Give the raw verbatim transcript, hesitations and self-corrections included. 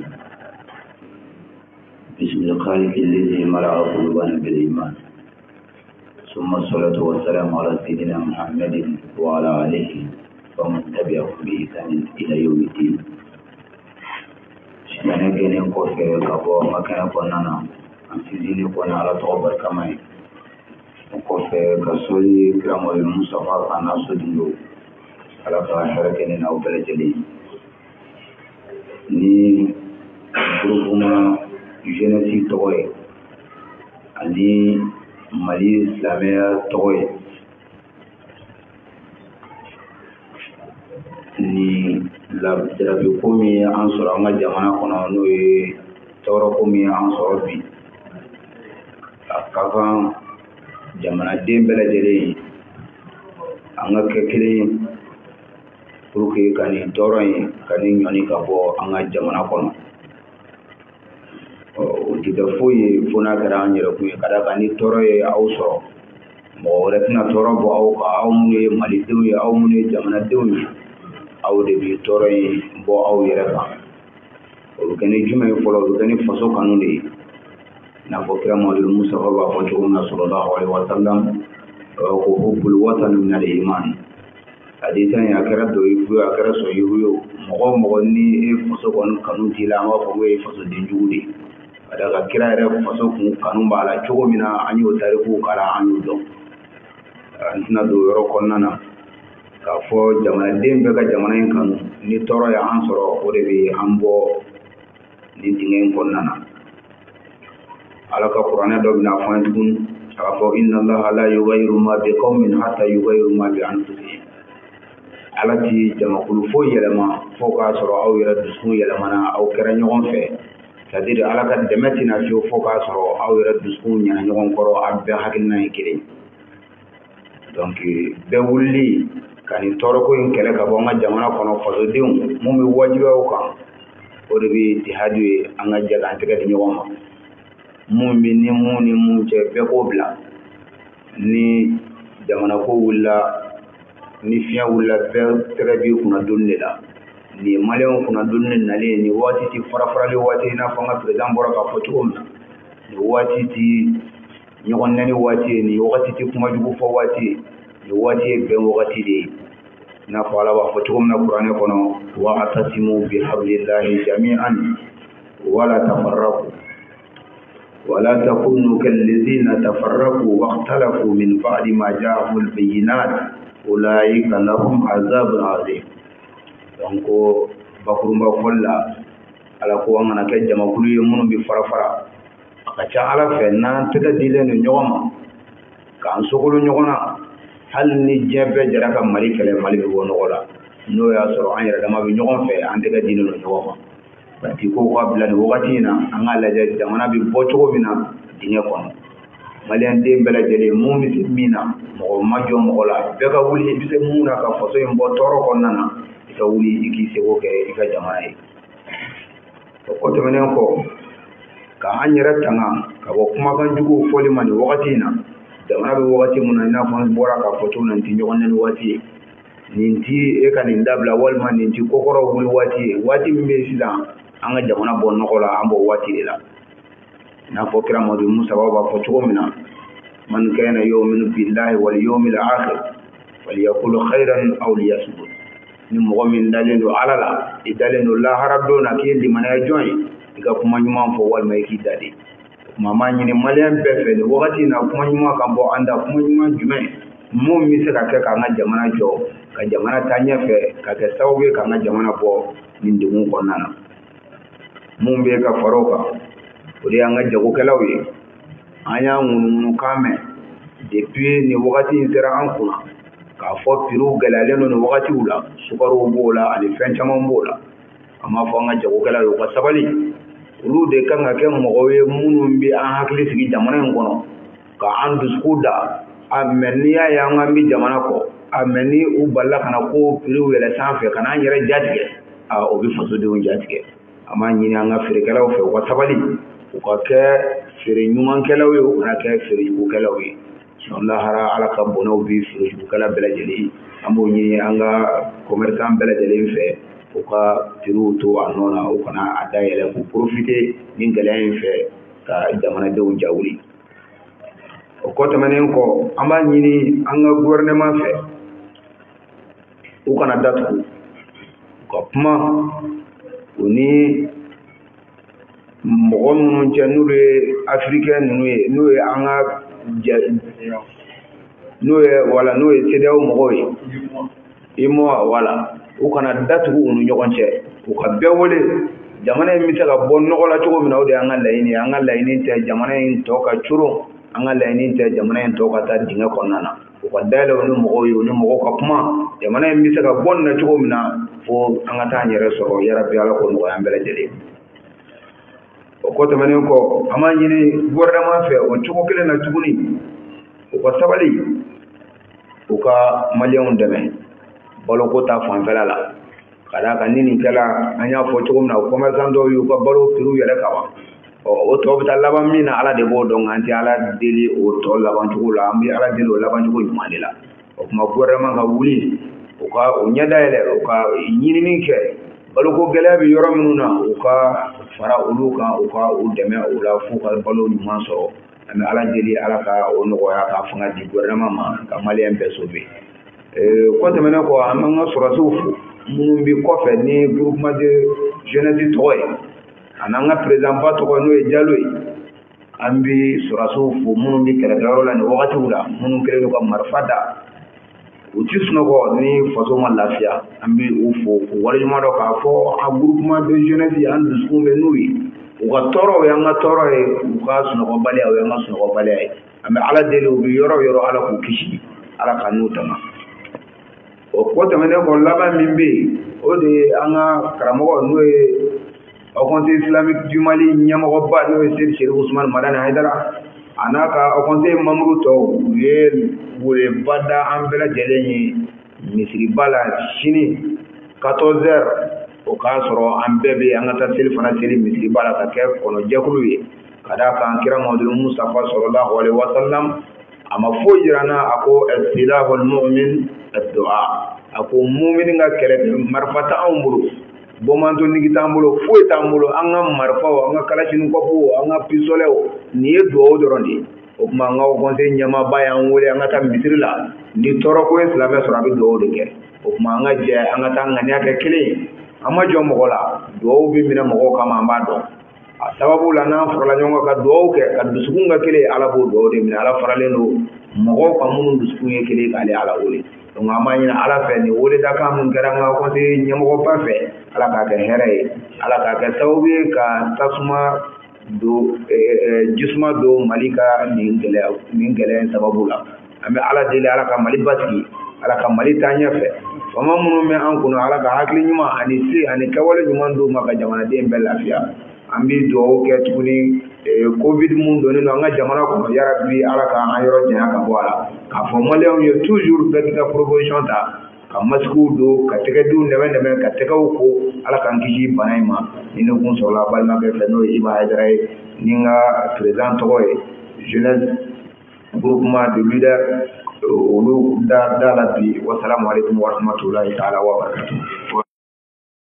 بسم الخالق الذي ملأ قلوبنا بالإيمان، ثم الصلاة والسلام على سيدنا محمد وعلى آله ومن تبعهم بإحسان إلى يوم الدين. شنو كان يقول في كابو ما كان يقولنا أنسيزيني كنا على توبة كمان يقول في كسولي كرام المصطفى كان أصدقه على كهرة كنا أو بلجلي ni groupement jeunesse tɔgɔ ye ani Mali silamɛya tɔgɔ ye ni labirabi ko min ye an sɔrɔ an ka jamana kɔnɔ n'o ye tɔɔrɔ ko min ye an sɔrɔ bi a ka kan jamanaden bɛɛ lajɛlen an ka kɛ kelen ye pour que ka nin tɔɔrɔ in ka nin ɲɔni ka bɔ an ka jamana kɔnɔ. O tɛ kɛ foyi ye fo n'a kɛra an yɛrɛ kun ye ka da kan ni tɔɔrɔ ye aw sɔrɔ mɔgɔ wɛrɛ tɛna tɔɔrɔ bɔ aw kan. Aw minnu ye malidenw ye aw minnu ye jamanadenw ye aw de bɛ tɔɔrɔ in bɔ aw yɛrɛ kan. O bɛ kɛ ni jumɛn ye fɔlɔ o bɛ kɛ ni faso kanu de ye i n'a fɔ kira Mamadu Musafa b'a fɔ cogo min na sallallahu alaihi wa sallam ko hubbul watani minal iman. Hadisa in a kɛra dɔ ye a kɛra sɔn ye mɔgɔ mɔgɔ ni e faso kɔni kanu t'i la an b'a fɔ ko e ye fasoden jugu de ye. Ka da ka kira yɛrɛ faso kun kanu b'a la cogo min na an y'o tarikuw kalan an y'o dɔn. An tɛna don o yɔrɔ kɔnɔna na k'a fɔ jamanaden bɛɛ ka jamana in kanu ni tɔɔrɔ ye an sɔrɔ o de bɛ an bɔ nin dingɛ in kɔnɔna na. Ala ka kuranɛ dɔ bɛna fɔ an tuguni a b'a fɔ inna Allaha la yughayyiru ma bi qawmin hatta yughayyiru ma bi anfusihim. Ala ti jamakulu foyi yɛlɛma fo k'a sɔrɔ aw yɛrɛ dusukun yɛlɛmana aw kɛra ɲɔgɔn fɛ. C'est-à-dire Ala ka dɛmɛ tɛna fiyewu fo k'a sɔrɔ aw yɛrɛ dusukun ɲɛna ɲɔgɔn kɔrɔ a bɛɛ hakilina ye kelen. Donc bɛɛ wulili ka nin tɔɔrɔko in kɛlɛ ka bɔ an ka jamana kɔnɔ fasodenw mun bɛ wajibiya aw kan o de bɛ jihadu ye an ka jɛ k'an tɛgɛ di ɲɔgɔn ma. Mun bɛ ni mun ni mun cɛ bɛɛ k'o bila ni jamana ko wulila ni fiɲɛ wulila bɛɛ tɛgɛ b'i kunna donni de la. Ni maliyɛnw kunna donni nalen ni waati ti farafarali waati i n'a fɔ an ka président bɔra k'a fɔ cogo min na ni waati ti ɲɔgɔn nɛni waati ye ni wagati ti kuma jugu fɔ waati ye ni waati ye bɛn wagati de ye i n'a fɔ Ala b'a fɔ cogo min na kuranɛ kɔnɔ wa'tasimu bihablillahi jami'an wala tafarraqu ولا تكونوا كالذين تفرقوا واختلفوا من بعد ما جاءهم البينات أولئك لهم عذاب عظيم. Donc bakurumba folla ala ko an kana kɛ jamakulu ye minnu bɛ fara fara a ka ca Ala fɛ n'an tɛgɛ dilen don ɲɔgɔn ma k'an sogolo ɲɔgɔn na hali ni diɲɛ bɛɛ jɛra ka Mali kɛlɛ Mali bɛ bɔ nɔgɔ la n'o y'a sɔrɔ an yɛrɛ dama bɛ ɲɔgɔn fɛ an tɛgɛ dilen don ɲɔgɔn ma. Bati ko ka bila ni wagati in na an ka lajɛ jamana bɛ bɔ cogo min na dingɛ kɔnɔ. Maliyɛn den bɛɛ lajɛlen mun bɛ se min na mɔgɔ ma jɔ mɔgɔ la bɛɛ ka wuli i bɛ se mun na ka faso in bɔ tɔɔrɔ kɔnɔna na i ka wuli i k'i seko kɛ i ka jamana ye. O kɔ tɛmɛnen kɔ ka an yɛrɛ tanga ka bɔ kumakan juguw fɔli ma nin wagati in na jamana bɛ wagati min na i n'a fɔ an bɔra k'a fɔ cogo min na nin tɛ ɲɔgɔn nɛni waati ye nin ti e ka nin dabila walima nin ti kokɔrɔ wuli waati ye waati min bɛ sisan an ka jamana bɔ nɔgɔ la an bɔ waati de la. I n'a fɔ kira Mamadu Musafa b'a fɔ cogo min na man kana yu'minu billahi wal yawmil akhir falyaqul khayran aw liyasmut. Ni mɔgɔ min dalen don Ala la i dalen don lahara don na k'i ye limaniya jɔn ye i ka kuma ɲuman fɔ walima i k'i dade. Kuma ma ɲini maliyɛn bɛɛ fɛ nin wagati in na kuma ɲuman ka bɔ an da kuma ɲuman jumɛn mun bɛ se ka kɛ k'an ka jamana jɔ ka jamana taa ɲɛfɛ ka kɛ sababu ye k'an ka jamana bɔ nin degun kɔnɔna na. Mun bɛ ka far'o kan o de y'an ka jagokɛlaw ye an y'a ŋunuŋunu kan mɛn depuis nin wagati in sera an kunna k'a fɔ prix gɛlɛyalen don nin wagatiw la sukaro b'o la ani fɛn caman b'o la an b'a fɔ an ka jagokɛlaw ye u ka sabali olu de kan ka kɛ mɔgɔw ye minnu bɛ an hakili sigi jamana in kɔnɔ ka an dusukun da a mɛ n'i y'a ye an k'an bɛ jamana kɔ a mɛ ni u balila ka na ko prix yɛlɛ sanfɛ ka n'an yɛrɛ jatigɛ a o bɛ fasodenw jatigɛ. An b'a ɲini an ka feerekɛlaw fɛ u ka sabali u ka kɛ feere ɲumankɛlaw ye u kana kɛ feere jugukɛlaw ye. Sinon lahara Ala ka bonnaw bi feere jugukɛla bɛɛ lajɛlen an b'o ɲini an ka commerçant bɛɛ lajɛlen fɛ u ka prix to a nɔ na u kana a dayɛlɛ k'u profiter nin gɛlɛya in fɛ ka jamanadenw jawuli o kɔ tɛmɛnen kɔ an b'a ɲini an ka gouvernement fɛ u kana datugu u ka kuma u ni mɔgɔ minnu cɛ n'olu ye africain ninnu ye n'o ye an ka n'o ye wala n'o ye C D A O mɔgɔw ye I M O A wala u kana datugu u ni ɲɔgɔn cɛ u ka bɛɛ wele jamana in bɛ se ka bɔ nɔgɔ la cogo min na o de y'an ka laɲini an ka laɲini tɛ jamana in tɔ ka coron an ka laɲini tɛ jamana in tɔ ka taa dingɛ kɔnɔna na u ka dayɛlɛ u ni mɔgɔw ye u ni mɔgɔw ka kuma jamana in bɛ se ka bɔ nin na cogo min na fo an ka taa an yɛrɛ sɔrɔ yarabi Ala k'o nɔgɔya an bɛɛ lajɛlen o kɔ tɛmɛnen kɔ an b'a ɲini gouvernement fɛ o cogo kelen na tuguni u ka sabali u ka maliyɛnw dɛmɛ baloko ta fanfɛla la ka d'a kan ni nin kɛla an y'a fɔ cogo min na commerçant dɔw y'u ka balo prix yɛrɛ kaban ɔ o tɔ bɛ taa laban min na Ala de b'o dɔn an tɛ Ala deli o tɔ laban cogo la an bɛ Ala deli o laban cogo ɲuman de la o tuma gouvernement ka wuli u ka o ɲɛ dayɛlɛ u ka ɲinini kɛ baloko gɛlɛya bɛ yɔrɔ minnu na u ka fara olu kan u ka u dɛmɛ o la f'u ka balo ɲuman sɔrɔ an bɛ Ala deli Ala ka o nɔgɔya ka fanga di gouvernement ma ka maliyɛn bɛɛ sauver kɔ tɛmɛnen kɔ an b'an ka sɔrɔsiw fo minnu bɛ kɔfɛ ni groupement de jeunesse tɔgɔ ye a n'an ka président ba tɔgɔ n'o ye Jalo ye an bɛ sɔrɔsiw fo minnu bɛ kɛlɛkɛyɔrɔ la nin wagatiw la minnu kɛlen don ka marifa da u ti sunɔgɔ ni faso ma lafiya an bɛ u fo k'u waleɲuman dɔn k'a fɔ a groupement de jeunesse an dusukun bɛ n'u ye u ka tɔɔrɔ o y'an ka tɔɔrɔ ye u ka sunɔgɔbaliya o y'an ka sunɔgɔbaliya ye an bɛ Ala deli u bɛ yɔrɔ o yɔrɔ Ala k'u kisi Ala ka n'u tanga o kɔ tɛmɛnen kɔ laban min bɛ yen o de ye an ka karamɔgɔ n'o ye Haut Conseil islamique du Mali ɲɛmɔgɔba n'o ye Seydi Cherif Ousmane Madani Haidara a n'a ka Haut Conseil membre tɔw u ye weleba da an bɛɛ lajɛlen ye misiriba la sini quatorze heures o k'a sɔrɔ an bɛɛ bɛ an ka taa seli fana seli misiriba la ka kɛ kɔnɔjɛkulu ye ka d'a kan kira Muhamadu Mustafa sallallahu alaihi wa sallam a ma foyi jira n na a ko silahul mu'min ad-du'a a ko mumini ka kɛlɛ marifa t'anw bolo bɔmanto nigi t'an bolo foyi t'an bolo an ka marifaw an ka kalashnikɔfuw an ka pistolet nin ye dugawu dɔrɔn de ye o tuma an ka Haut Conseil ɲɛmaaba y'an wele an ka taa misiri la ni tɔɔrɔ ko ye silamɛ sɔrɔ a bɛ dugawu de kɛ o tuma an ka jɛ an ka taa ŋaniya kɛ kelen ye an ma jɔ mɔgɔ la dugawu bɛ minɛ mɔgɔw kama an b'a dɔn a sababu la n'an farala ɲɔgɔn kan ka dugawu kɛ ka dusukun ka kelen Ala b'o dugawu de minɛ Ala faralen don mɔgɔw ka minnu dusukun ye kelen k'ale Ala wele donc an b'a ɲini Ala fɛ nin weleda min kɛra an ka Haut Conseil ɲɛmɔgɔba fɛ Ala k'a kɛ hɛrɛ ye Ala k'a kɛ sababu ye ka tasuma don jisuma don Mali ka nin gɛlɛya nin gɛlɛya sababu la an bɛ Ala deli Ala ka Mali basigi Ala ka Mali taa ɲɛfɛ fama minnu bɛ an kunna Ala ka hakili ɲuman ani se ani kɛwale ɲuman d'u ma ka jamanaden bɛɛ lafiya an bɛ dugawu kɛ tuguni covid mun donnen don an ka jamana kɔnɔ yarabi Ala k'an yɔrɔ janya ka bɔ a la k'a fɔ maliyɛnw ye toujours bɛɛ k'i ka proposition ta ka masques don ka tɛgɛdenw nɛmɛ nɛmɛ ka tɛgɛw ko Ala k'an kisi bana in ma ni ne kun sɔrɔla balimakɛ fɛ n'o ye Iba Haidara ye ni n ka président tɔgɔ ye jeunesse groupement de leaders olu da da la bi wasalamu alaikum wa rahmatulahi taala wa barakatuh